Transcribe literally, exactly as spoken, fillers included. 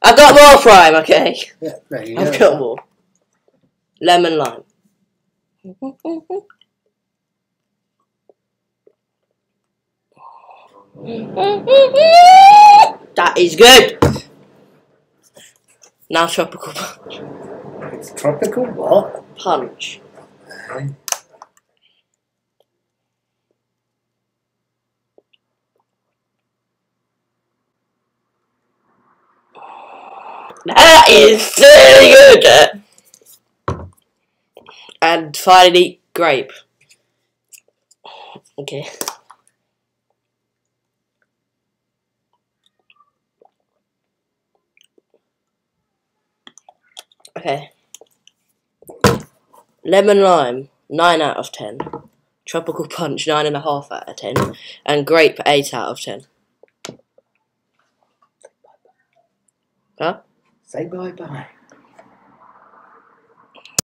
I've got more prime, okay. Yeah, there you I've go. got more. Lemon lime. That is good. Now tropical punch. It's tropical what? Punch. Okay. That is really good. And finally, grape. Okay. Okay. Lemon lime, nine out of ten. Tropical punch, nine and a half out of ten. And grape, eight out of ten. Huh? Say bye bye.